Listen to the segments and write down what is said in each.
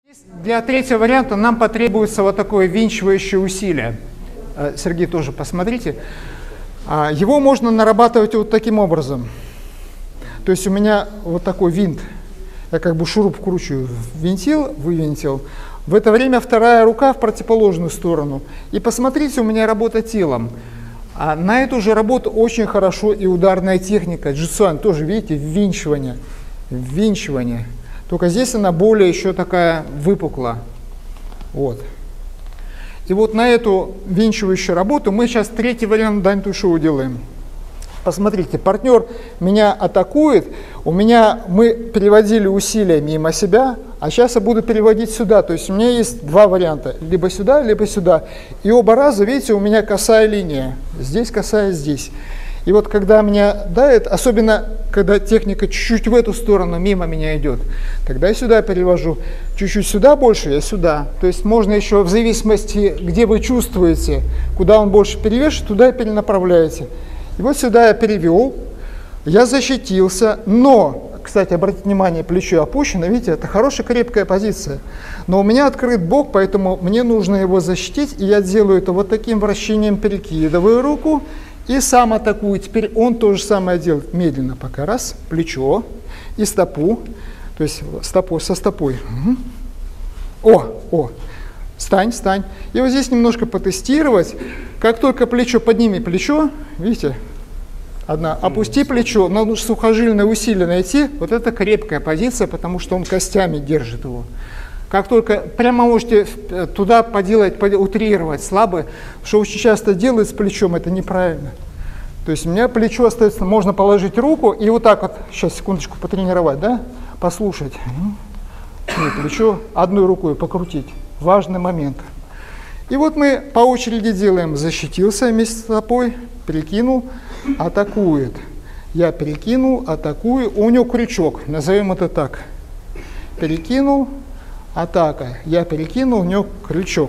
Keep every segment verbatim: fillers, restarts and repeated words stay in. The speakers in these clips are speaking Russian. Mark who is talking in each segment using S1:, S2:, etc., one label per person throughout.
S1: Для третьего варианта нам потребуется вот такое винчивающее усилие. Сергей, тоже посмотрите. Его можно нарабатывать вот таким образом. То есть у меня вот такой винт. Я как бы шуруп вкручиваю, винтил, вывинтил. В это время вторая рука в противоположную сторону. И посмотрите, у меня работа телом. А на эту же работу очень хорошо и ударная техника. Джитсуан тоже, видите, ввинчивание. Ввинчивание. Только здесь она более еще такая выпукла. Вот. И вот на эту винчивающую работу мы сейчас третий вариант Дань Тушоу делаем. Посмотрите, партнер меня атакует, у меня мы переводили усилия мимо себя, а сейчас я буду переводить сюда. То есть у меня есть два варианта, либо сюда, либо сюда. И оба раза, видите, у меня косая линия. Здесь косая, здесь. И вот когда меня давит, особенно когда техника чуть-чуть в эту сторону мимо меня идет, тогда я сюда перевожу. Чуть-чуть сюда больше, я сюда. То есть можно еще в зависимости, где вы чувствуете, куда он больше перевешивает, туда и перенаправляете. И вот сюда я перевел, я защитился, но, кстати, обратите внимание, плечо опущено, видите, это хорошая крепкая позиция. Но у меня открыт бок, поэтому мне нужно его защитить, и я делаю это вот таким вращением, перекидываю руку и сам атакую. Теперь он то же самое делает, медленно пока, раз, плечо и стопу, то есть стопой со стопой. Угу. О, о. Встань, встань. И вот здесь немножко потестировать. Как только плечо, подними плечо, видите, одна, опусти плечо, надо сухожильное усилие найти. Вот это крепкая позиция, потому что он костями держит его. Как только прямо можете туда поделать, утрировать слабо, что очень часто делают с плечом, это неправильно. То есть у меня плечо остается, можно положить руку и вот так вот, сейчас секундочку потренировать, да, послушать. И плечо одной рукой покрутить. Важный момент. И вот мы по очереди делаем. Защитился вместе с стопой, перекинул, атакует. Я перекинул, атакую. У него крючок, назовем это так. Перекинул, атака. Я перекинул, у него крючок.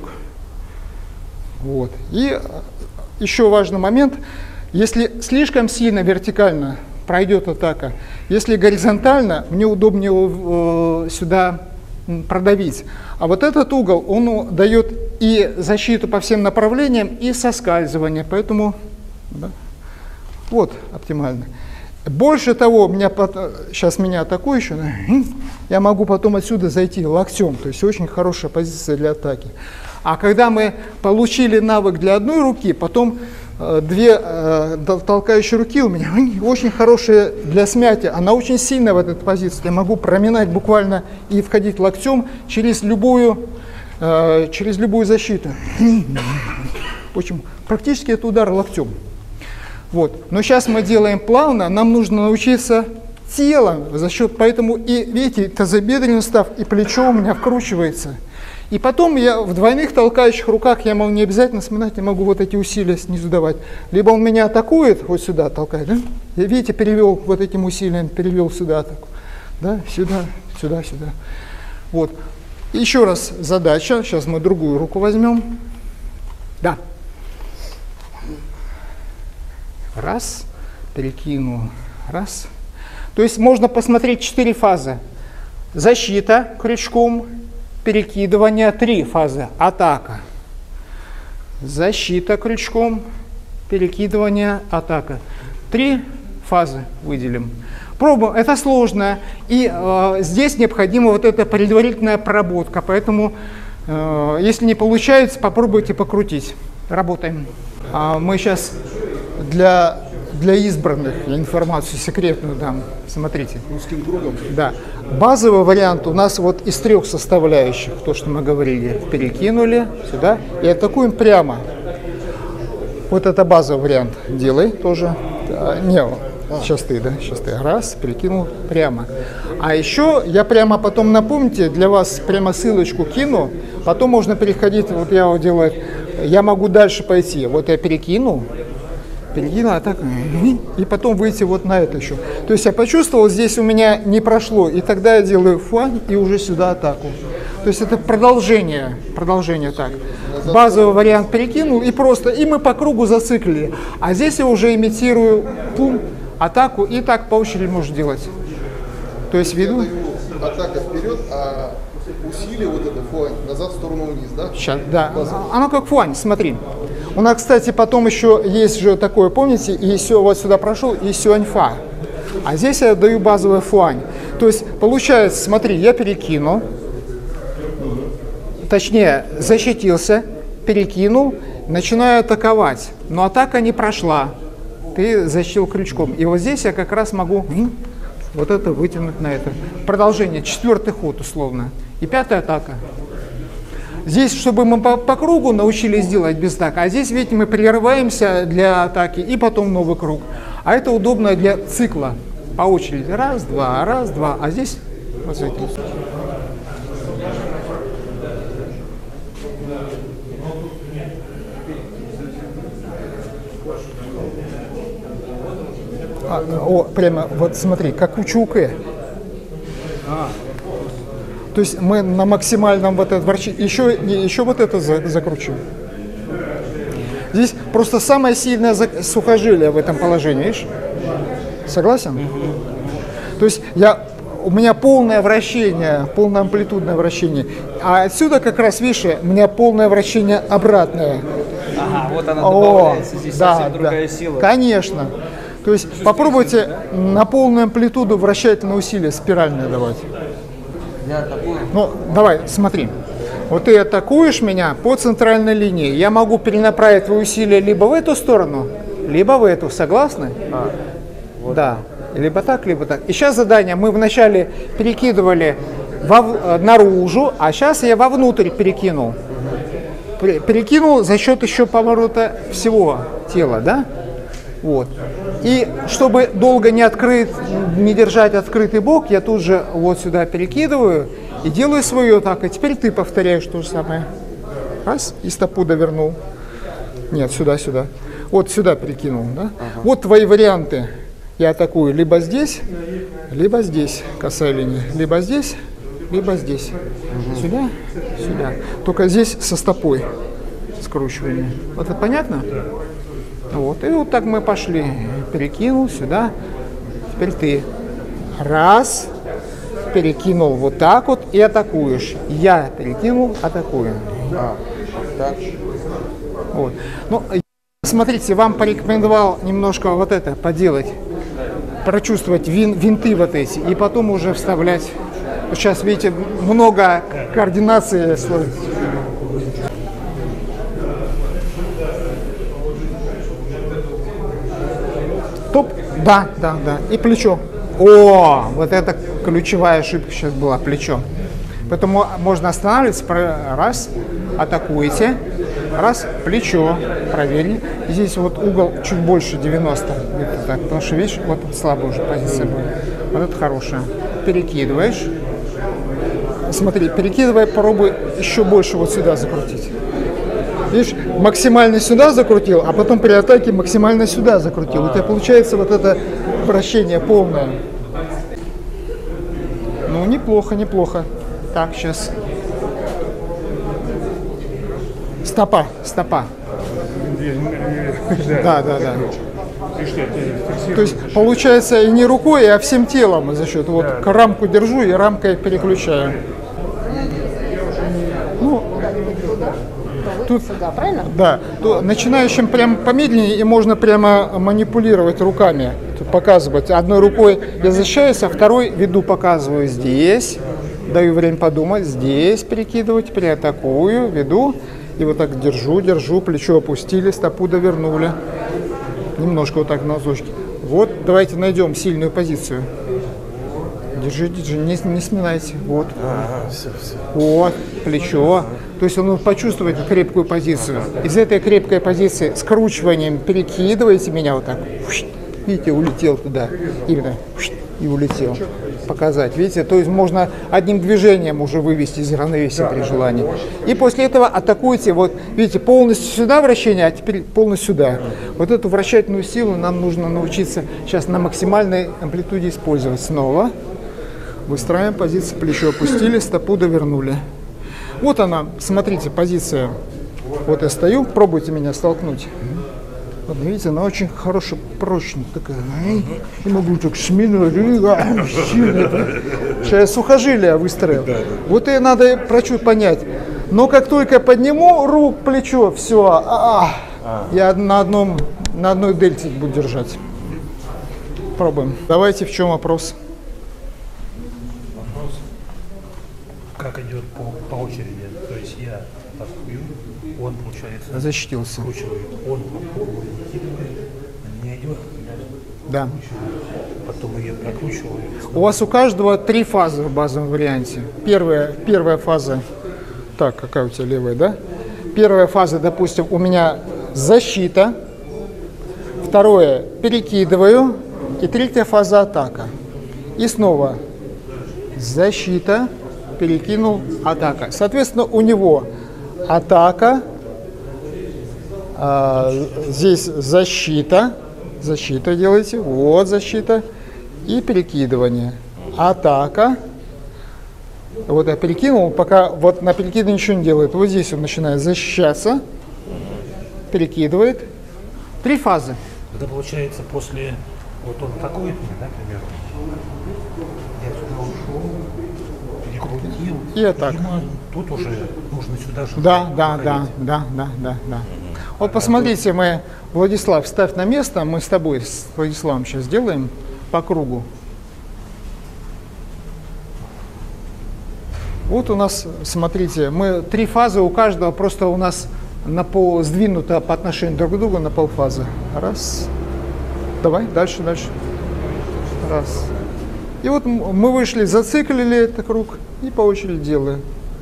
S1: Вот. И еще важный момент. Если слишком сильно вертикально пройдет атака, если горизонтально, мне удобнее его э, сюда продавить. А вот этот угол, он дает и защиту по всем направлениям, и соскальзывание. Поэтому да, вот оптимально. Больше того, меня, сейчас меня атакующий, я могу потом отсюда зайти локтем. То есть очень хорошая позиция для атаки. А когда мы получили навык для одной руки, потом две э, толкающие руки у меня очень хорошая для смятия. Она очень сильная в этой позиции. Я могу проминать буквально и входить локтем через любую, э, через любую защиту. Очень, практически это удар локтем. Вот. Но сейчас мы делаем плавно. Нам нужно научиться телом за счет, поэтому и видите, тазобедренный сустав и плечо у меня вкручивается. И потом я в двойных толкающих руках, я могу не обязательно сминать, я могу вот эти усилия снизу давать. Либо он меня атакует, вот сюда толкает, да? Я, видите, перевел вот этим усилием, перевел сюда атаку. Да? Сюда, сюда, сюда. Вот. Еще раз задача, сейчас мы другую руку возьмем. Да. Раз, перекинул, раз. То есть можно посмотреть четыре фазы. Защита крючком. Перекидывание, три фазы. Атака. Защита крючком. Перекидывание, атака. Три фазы выделим. Пробуем. Это сложно. И э, здесь необходима вот эта предварительная проработка. Поэтому, э, если не получается, попробуйте покрутить. Работаем. А мы сейчас для, для избранных информацию секретную дам. Смотрите.
S2: Русским другом?
S1: Да. Базовый вариант у нас вот из трех составляющих, то, что мы говорили, перекинули сюда и атакуем прямо. Вот это базовый вариант. Делай тоже. А, не, сейчас ты, да, сейчас ты. Раз, перекинул прямо. А еще я прямо потом, напомните, для вас прямо ссылочку кину, потом можно переходить, вот я вот делаю, я могу дальше пойти. Вот я перекинул. Перекинул, а так, и потом выйти вот на это еще. То есть я почувствовал, здесь у меня не прошло, и тогда я делаю фуань и уже сюда атаку. То есть это продолжение, продолжение так. Базовый вариант перекинул и просто, и мы по кругу зациклили. А здесь я уже имитирую пум, атаку, и так по очереди можно делать. То есть веду.
S2: Атака вперед, а усилие, вот это фуань, назад в сторону вниз, да?
S1: Сейчас, да. Оно как фуань, смотри. У нас, кстати, потом еще есть же такое, помните, и все вот сюда прошел, и сюаньфа. А здесь я даю базовый фуань. То есть, получается, смотри, я перекинул, точнее, защитился, перекинул, начинаю атаковать. Но атака не прошла. Ты защитил крючком. И вот здесь я как раз могу вот это вытянуть на это. Продолжение, четвертый ход условно. И пятая атака. Здесь, чтобы мы по, по кругу научились делать без атаки, а здесь, видите, мы прерываемся для атаки и потом новый круг. А это удобно для цикла. По очереди. Раз, два, раз, два. А здесь вот с этим. А, о, прямо, вот смотри, как у Чуке. А. То есть мы на максимальном вот это вращении, еще, еще вот это закручиваем. Здесь просто самое сильное сухожилие в этом положении, видишь? Согласен? Mm-hmm. То есть я, у меня полное вращение, полное амплитудное вращение. А отсюда как раз, видишь, у меня полное вращение обратное.
S3: Ага, вот она добавляется, О, здесь да, совсем другая
S1: да.
S3: сила.
S1: Конечно. То есть попробуйте на полную амплитуду вращательное усилие спиральное давать.
S3: Я атакую.
S1: Ну, давай, смотри. Вот ты атакуешь меня по центральной линии. Я могу перенаправить твои усилия либо в эту сторону, либо в эту. Согласны?
S3: А, вот.
S1: Да. Либо так, либо так. И сейчас задание мы вначале перекидывали вов... наружу, а сейчас я вовнутрь перекинул. Перекинул за счет еще поворота всего тела, да? Вот. И чтобы долго не открыть, не держать открытый бок, я тут же вот сюда перекидываю и делаю свою атаку. Теперь ты повторяешь то же самое. Раз, и стопу довернул. Нет, сюда, сюда. Вот сюда перекинул, да? Ага. Вот твои варианты. Я атакую либо здесь, либо здесь, косая линия. Либо здесь, либо здесь. Угу. Сюда, сюда. Только здесь со стопой скручивание. Вот это понятно? Вот. И вот так мы пошли. Перекинул сюда. Теперь ты. Раз. Перекинул вот так вот и атакуешь. Я перекинул, атакую.
S3: А, так.
S1: Вот. Ну, смотрите, вам порекомендовал немножко вот это поделать. Прочувствовать вин, винты вот эти. И потом уже вставлять. Сейчас, видите, много координации. Топ. Да, да, да. И плечо. О, вот это ключевая ошибка сейчас была, плечо. Поэтому можно останавливаться, раз, атакуете, раз, плечо, проверили. Здесь вот угол чуть больше девяноста, где-то так, потому что, видишь, вот слабая уже позиция будет. Вот это хорошая. Перекидываешь. Смотри, перекидывай, попробуй еще больше вот сюда закрутить. Видишь, максимально сюда закрутил, а потом при атаке максимально сюда закрутил. У тебя получается вот это вращение полное. Ну, неплохо, неплохо. Так, сейчас. Стопа, стопа. Да, да, да. То есть получается и не рукой, а всем телом за счет. Вот рамку держу и рамкой переключаю. Ну, тут,
S4: сюда, правильно?
S1: Да. То начинающим прям помедленнее и можно прямо манипулировать руками. Тут показывать. Одной рукой я защищаюсь, а второй веду, показываю здесь. Даю время подумать. Здесь перекидывать, теперь атакую, веду. И вот так держу, держу, плечо опустили, стопу довернули. Немножко вот так на носочки. Вот, давайте найдем сильную позицию. Держи, держи, не, не сминайте. Вот.
S3: Ага, все, все.
S1: Вот, плечо. То есть он почувствует крепкую позицию. Из этой крепкой позиции скручиванием перекидываете меня вот так. Видите, улетел туда. Именно. И улетел. Показать. Видите, то есть можно одним движением уже вывести из равновесия при желании. И после этого атакуйте, вот видите, полностью сюда вращение, а теперь полностью сюда. Вот эту вращательную силу нам нужно научиться сейчас на максимальной амплитуде использовать. Снова выстраиваем позицию, плечо опустили, стопу довернули. Вот она, смотрите, позиция. Вот я стою, пробуйте меня столкнуть. Вот, видите, она очень хорошая, прочная такая. И могу так смело. Сейчас сухожилие выстроил. Вот и надо прочуть понять. Но как только подниму руку, плечо, все, а -а, я на, одном, на одной дельте буду держать. Пробуем. Давайте, в чем вопрос?
S4: Вопрос, как идет по, по очереди. То есть я так бью, он, получается,
S1: Защитился.
S4: скручивает, он перекидывает, на меня идет,
S1: Да.
S4: потом я прокручиваю.
S1: У вас у каждого три фазы в базовом варианте. Первая, первая фаза. Так, какая у тебя левая, да? Первая фаза, допустим, у меня защита. Второе, перекидываю. И третья фаза атака. И снова защита, перекинул, атака. Соответственно, у него атака, а, здесь защита, защита делаете, вот защита, и перекидывание. Атака. Вот я перекинул, пока вот на перекидывание ничего не делает. Вот здесь он начинает защищаться, перекидывает. Три фазы.
S4: Это получается после, вот он атакует меня, да, к примеру, я сюда ушел, перекрутил,
S1: И атака.
S4: видимо, тут уже нужно сюда же.
S1: Да, да, да,
S4: проходить.
S1: да, да, да, да. Вот посмотрите, мы, Владислав, ставь на место, мы с тобой, с Владиславом сейчас сделаем по кругу. Вот у нас, смотрите, мы три фазы у каждого, просто у нас на пол сдвинуто по отношению друг к другу на полфазы. Раз. Давай, дальше, дальше. Раз. И вот мы вышли, зациклили этот круг и по очереди делаем.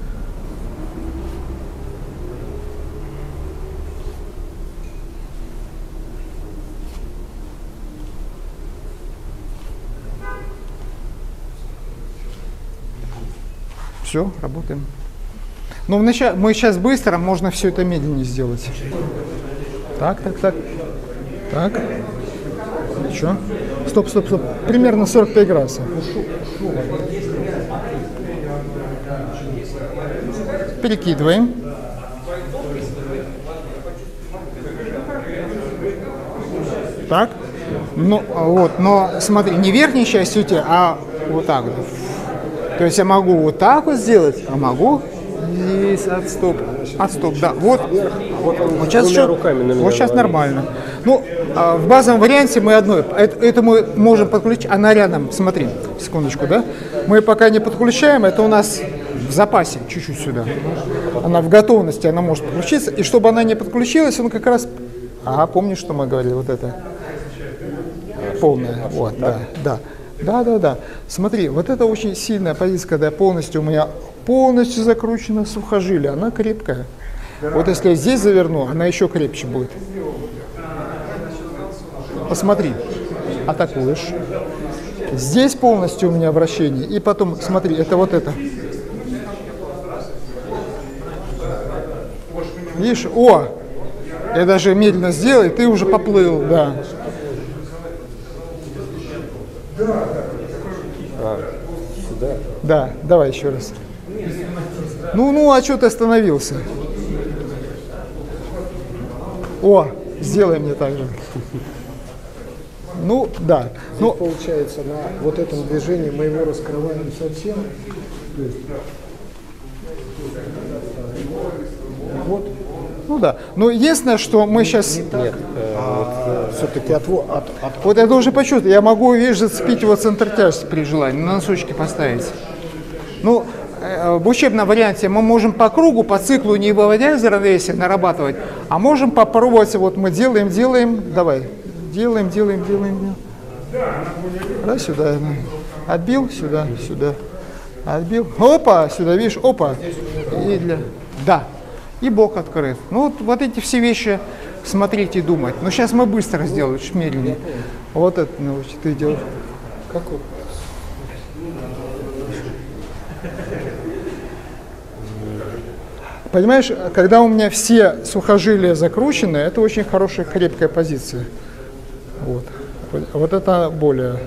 S1: Все, работаем. Но вначале, мы сейчас быстро, можно все это медленнее сделать. Так, так, так. Так. Еще. Стоп, стоп, стоп. Примерно сорок пять градусов. Перекидываем. Так. Ну, вот, но смотри, не верхней частью у тебя, а вот так вот. То есть я могу вот так вот сделать, а могу здесь отстоп. Отстоп, да. Вот, вот, вот сейчас, еще, вот сейчас нормально. Ну, а в базовом варианте мы одной. Это, это мы можем подключить. Она рядом. Смотри, секундочку, да? Мы пока не подключаем, это у нас в запасе чуть-чуть сюда. Она в готовности, она может подключиться. И чтобы она не подключилась, он как раз. Ага, помнишь, что мы говорили? Вот это. Полная. Вот, да, да. Да, да, да. Смотри, вот это очень сильная позиция, когда полностью у меня полностью закручена сухожилие, она крепкая. Вот если я здесь заверну, она еще крепче будет. Посмотри, атакуешь. Здесь полностью у меня вращение. И потом, смотри, это вот это. Видишь, о, я даже медленно сделал, и ты уже поплыл, да.
S3: А, сюда?
S1: Да, давай еще раз. Ну, ну, а что ты остановился? О, сделай мне так же. Ну, да. Ну,
S5: Получается, на вот этом движении мы его раскрываем совсем. То есть, вот.
S1: ну да. Но единственное, что мы сейчас...
S3: Нет, э,
S5: Все-таки отво- от, от,
S1: Вот я должен почувствовать, я могу, видишь, зацепить его центр тяжести при желании, на носочки поставить. Ну, э, в учебном варианте мы можем по кругу, по циклу, не выводя из равновесия, нарабатывать, а можем попробовать, вот мы делаем, делаем, давай, делаем, делаем, делаем, делаем. Да, сюда, отбил, сюда, сюда, отбил, опа, сюда, видишь, опа, и для, да, и бок открыт. Ну, вот, вот эти все вещи смотреть и думать. Но сейчас мы быстро сделаем, чуть медленнее. Вот это, ну, ты делаешь.
S5: как вот.
S1: Понимаешь, когда у меня все сухожилия закручены, это очень хорошая, крепкая позиция. Вот. Вот это более...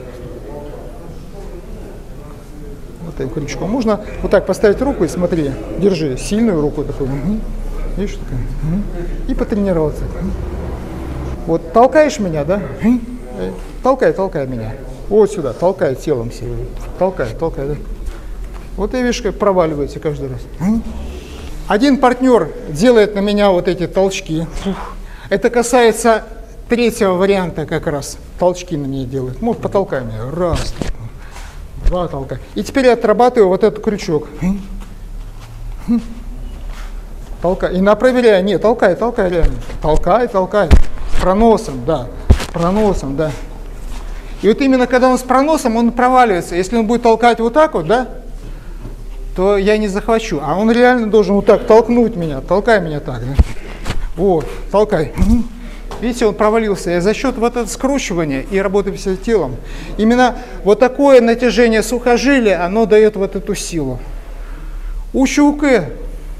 S1: Вот так крючком. Можно вот так поставить руку и смотри, держи сильную руку такую. Угу. Видишь, такая. Угу. И потренироваться. Вот толкаешь меня, да? Толкай, толкай меня. Вот сюда, толкай телом себе. Толкай, толкай, да? Вот и видишь, как проваливается каждый раз. Один партнер делает на меня вот эти толчки. Это касается третьего варианта как раз. Толчки на меня делают. Вот потолкай меня. Раз, два толкай. И теперь я отрабатываю вот этот крючок. Толкай. И на проверяй. Нет, толкай, толкай реально. Толкай, толкай. С проносом, да. С проносом, да. И вот именно когда он с проносом, он проваливается. Если он будет толкать вот так вот, да, то я не захвачу. А он реально должен вот так толкнуть меня. Толкай меня так, да. Вот, толкай. Видите, он провалился. И за счет вот этого скручивания и работы всем телом, именно вот такое натяжение сухожилия, оно дает вот эту силу. Ущуке.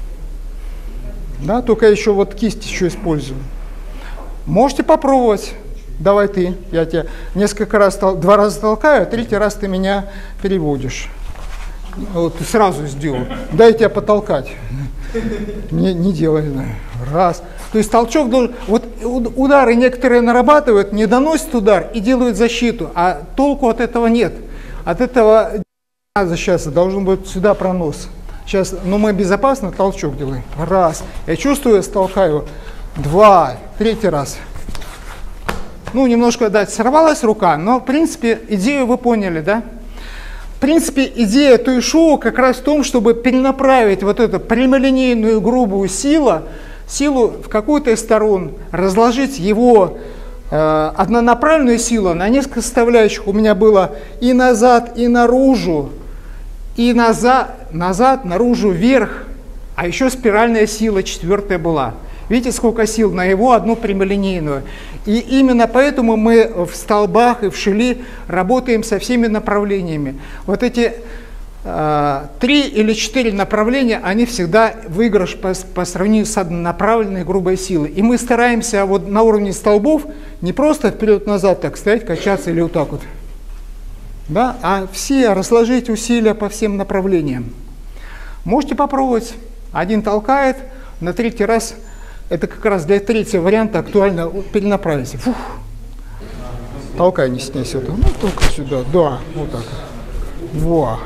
S1: Да, только еще вот кисть еще использую. Можете попробовать. Давай ты. Я тебя несколько раз, два раза толкаю, а третий раз ты меня переводишь. Вот ты сразу сделал. Дай тебя потолкать. Не, не делай. Раз. То есть толчок должен... Вот удары некоторые нарабатывают, не доносят удар и делают защиту, а толку от этого нет. От этого надо сейчас, должен быть сюда пронос. Сейчас, но мы безопасно толчок делаем. Раз. Я чувствую, столкаю. Два. Третий раз. Ну, немножко, да, сорвалась рука, но, в принципе, идею вы поняли, да? В принципе, идея туй-шоу как раз в том, чтобы перенаправить вот эту прямолинейную грубую силу, силу в какую-то из сторон, разложить его э, однонаправленную силу на несколько составляющих. У меня было и назад, и наружу, и назад, назад, наружу, вверх, а еще спиральная сила четвертая была. Видите, сколько сил на его одну прямолинейную. И именно поэтому мы в столбах и в шили работаем со всеми направлениями. Вот эти э, три или четыре направления, они всегда выигрыш по, по сравнению с однонаправленной грубой силой. И мы стараемся вот на уровне столбов не просто вперед-назад так стоять, качаться или вот так вот, да, а все разложить усилия по всем направлениям. Можете попробовать. Один толкает, на третий раз... Это как раз для третьего варианта актуально перенаправить. Фух. Толкай, не стесняйся. Ну, только сюда. Да, вот так. Во.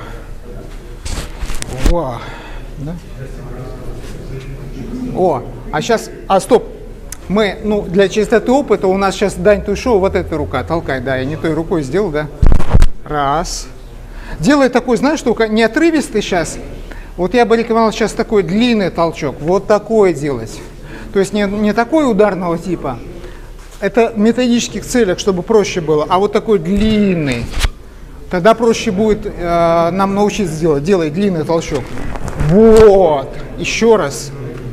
S1: Во. Да? О, а сейчас, а стоп. Мы, ну, для чистоты опыта у нас сейчас Дань Туй-шоу, вот эта рука. Толкай, да, я не той рукой сделал, да. Раз. Делай такой, знаешь, только не отрывистый сейчас. Вот я бы рекомендовал сейчас такой длинный толчок. Вот такой делать. То есть не, не такой ударного типа, это в методических целях, чтобы проще было, а вот такой длинный. Тогда проще будет э, нам научиться делать. Делай длинный толчок. Вот. Еще раз.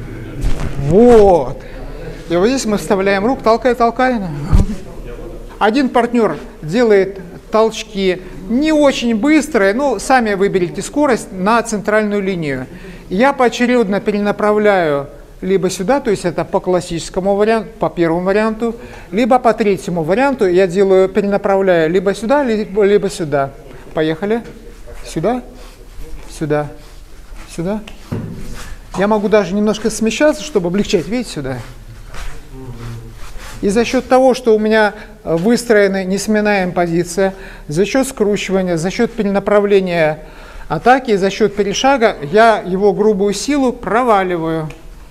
S1: Вот. И вот здесь мы вставляем руку, толкай, толкай. Один партнер делает толчки не очень быстрые, но сами выберите скорость на центральную линию. Я поочередно перенаправляю либо сюда, то есть это по классическому варианту, по первому варианту, либо по третьему варианту я делаю, перенаправляю либо сюда, либо, либо сюда. Поехали. Сюда, сюда, сюда. Я могу даже немножко смещаться, чтобы облегчать. Видите, сюда. И за счет того, что у меня выстроена несменяемая позиция, за счет скручивания, за счет перенаправления атаки, за счет перешага, я его грубую силу проваливаю.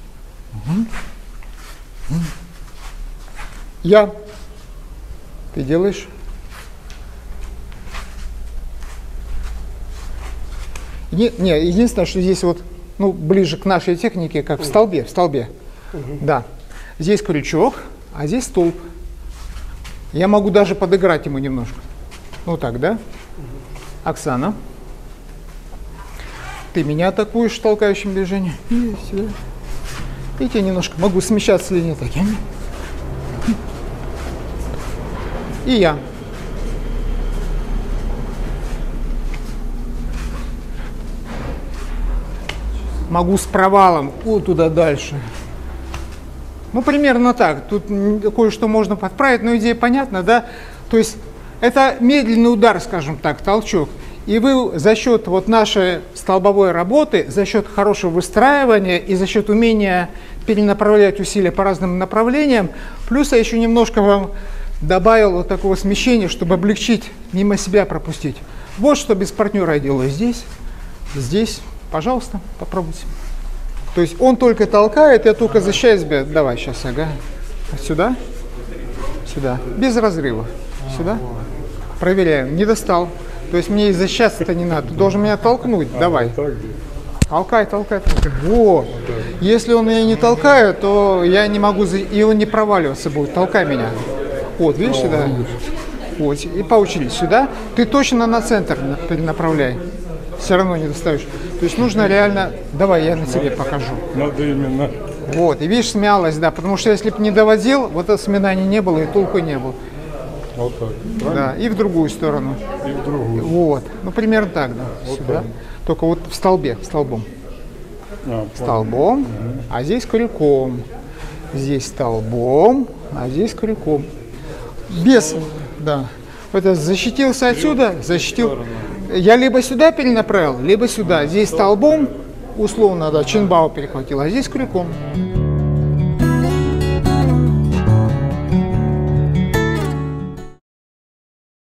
S1: Я. Ты делаешь? Не, не, единственное, что здесь вот, ну, ближе к нашей технике, как в столбе, в столбе. Угу. Да. Здесь крючок, а здесь столб. Я могу даже подыграть ему немножко. Вот так, да? Угу. Оксана. Ты меня атакуешь толкающим движением. И сюда. Видите, я немножко могу смещаться с линии таким. И я. Могу с провалом вот туда дальше. Ну, примерно так. Тут кое-что можно подправить, но идея понятна, да? То есть это медленный удар, скажем так, толчок. И вы за счет вот нашей столбовой работы, за счет хорошего выстраивания и за счет умения перенаправлять усилия по разным направлениям, плюс я еще немножко вам добавил вот такого смещения, чтобы облегчить, мимо себя пропустить. Вот что без партнера я делаю здесь, здесь. Пожалуйста, попробуйте. То есть он только толкает, я только защищаю себя. Давай сейчас, ага. Сюда, сюда, без разрыва. Сюда. Проверяем. Не достал. То есть мне и защищаться-то не надо. Ты должен меня толкнуть. Давай. Толкай, толкай, толкай. Вот. Если он меня не толкает, то я не могу, и он не проваливаться будет. Толкай меня. Вот, видишь, сюда. Вот. И по очереди сюда. Ты точно на центр перенаправляй. Все равно не доставишь. То есть нужно реально... Давай, я на тебе покажу.
S3: Надо именно...
S1: Вот, и видишь, смялась, да, потому что если бы не доводил, вот это сминания не было и толку не было.
S3: Вот так.
S1: Да, и в другую сторону.
S3: И в другую.
S1: Вот, ну примерно так, да.
S3: Вот
S1: Сюда.
S3: так.
S1: Только вот в столбе, столбом.
S3: А,
S1: Столбом, угу. А здесь крюком. Здесь столбом, а здесь крюком. Без, да. Это защитился отсюда, защитил. Я либо сюда перенаправил, либо сюда. Здесь столбом, условно, да, чинбао перехватил, а здесь крюком.